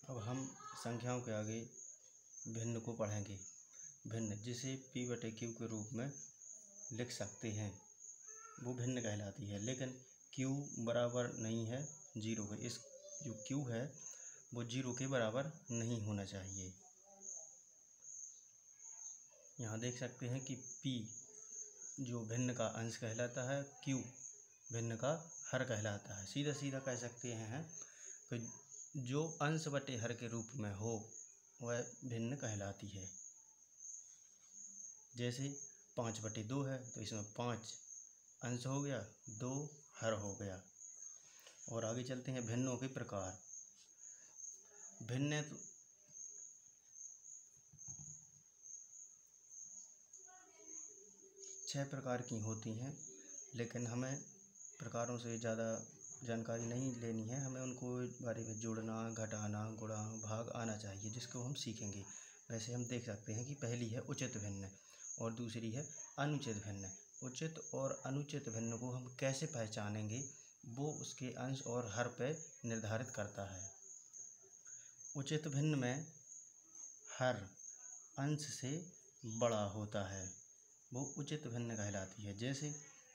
अब हम संख्याओं के आगे भिन्न को पढ़ेंगे। भिन्न जिसे p/q के रूप में लिख सकते हैं वो भिन्न कहलाती है, लेकिन q बराबर नहीं है 0 के। इस जो q है वो 0 के बराबर नहीं होना चाहिए। यहाँ देख सकते हैं कि p जो भिन्न का अंश कहलाता है, q भिन्न का हर कहलाता है। सीधा सीधा कह सकते हैं कि जो अंश बटे हर के रूप में हो वह भिन्न कहलाती है। जैसे 5/2 है तो इसमें 5 अंश हो गया, 2 हर हो गया। और आगे चलते हैं भिन्नों के प्रकार। भिन्न 6 प्रकार की होती हैं, लेकिन हमें प्रकारों से ज़्यादा जानकारी नहीं लेनी है। हमें उनको बारे में जोड़ना, घटाना, गुणा, भाग आना चाहिए, जिसको हम सीखेंगे। वैसे हम देख सकते हैं कि पहली है उचित भिन्न और दूसरी है अनुचित भिन्न। उचित और अनुचित भिन्न को हम कैसे पहचानेंगे वो उसके अंश और हर पे निर्धारित करता है। उचित भिन्न में हर अंश से बड़ा होता है, वो उचित भिन्न कहलाती है। जैसे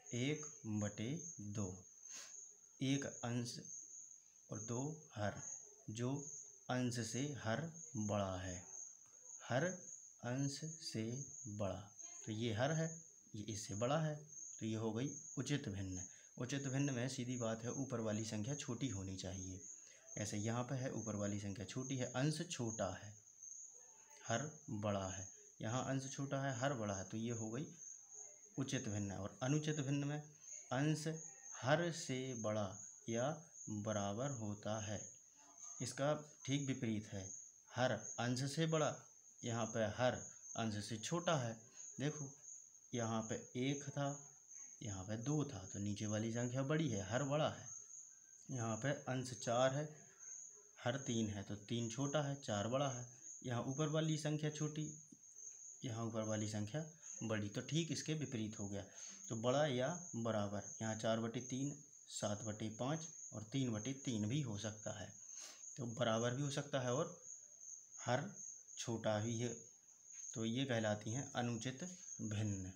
1/2, 1 अंश और 2 हर, जो अंश से हर बड़ा है। हर अंश से बड़ा, तो ये हर है, ये इससे बड़ा है, तो ये हो गई उचित भिन्न। उचित भिन्न में सीधी बात है ऊपर वाली संख्या छोटी होनी चाहिए। ऐसे यहाँ पे है ऊपर वाली संख्या छोटी है, अंश छोटा है, हर बड़ा है। यहाँ अंश छोटा है, हर बड़ा है, तो ये हो गई उचित भिन्न। और अनुचित भिन्न में अंश हर से बड़ा या बराबर होता है। इसका ठीक विपरीत है, हर अंश से बड़ा, यहाँ पे हर अंश से छोटा है। देखो यहाँ पे 1 था, यहाँ पे 2 था, तो नीचे वाली संख्या बड़ी है, हर बड़ा है। यहाँ पे अंश 4 है, हर 3 है, तो 3 छोटा है, 4 बड़ा है। यहाँ ऊपर वाली संख्या छोटी, यहाँ ऊपर वाली संख्या बड़ी, तो ठीक इसके विपरीत हो गया। तो बड़ा या बराबर, यहाँ 4/3, 7/5 और 3/3 भी हो सकता है, तो बराबर भी हो सकता है और हर छोटा भी है, तो ये कहलाती हैं अनुचित भिन्न।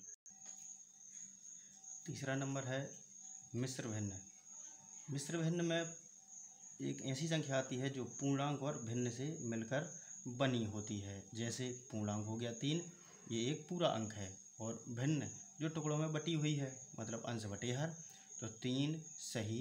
तीसरा नंबर है मिश्र भिन्न। मिश्र भिन्न में एक ऐसी संख्या आती है जो पूर्णांक और भिन्न से मिलकर बनी होती है। जैसे पूर्णांक हो गया 3, ये एक पूरा अंक है, और भिन्न जो टुकड़ों में बटी हुई है, मतलब अंश बटे हर, तो 3 सही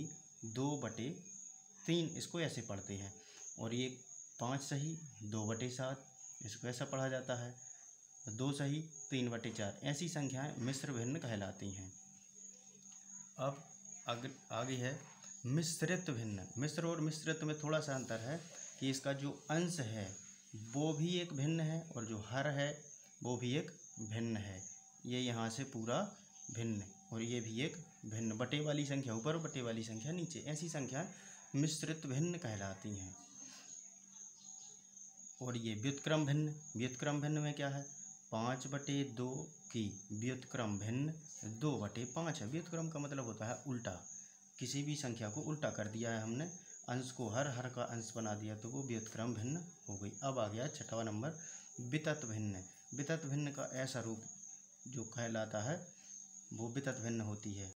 2/3, इसको ऐसे पढ़ते हैं। और ये 5 सही 2/7, इसको ऐसा पढ़ा जाता है। 2 सही 3/4, ऐसी संख्याएं मिश्र भिन्न कहलाती हैं। अब आगे है मिश्रित भिन्न। मिश्र और मिश्रित में थोड़ा सा अंतर है कि इसका जो अंश है वो भी एक भिन्न है, और जो हर है वो भी एक भिन्न है। ये यहाँ से पूरा भिन्न, और ये भी एक भिन्न, बटे वाली संख्या ऊपर, बटे वाली संख्या नीचे, ऐसी संख्या मिश्रित भिन्न कहलाती हैं। और ये व्युत्क्रम भिन्न। व्युत्क्रम भिन्न में क्या है, 5/2 की व्युत्क्रम भिन्न 2/5 है। व्युत्क्रम का मतलब होता है उल्टा, किसी भी संख्या को उल्टा कर दिया है हमने, अंश को हर, हर का अंश बना दिया, तो वो व्युत्क्रम भिन्न हो गई। अब आ गया छठवां नंबर वितत भिन्न। वितत भिन्न का ऐसा रूप जो कहलाता है वो वितत भिन्न होती है।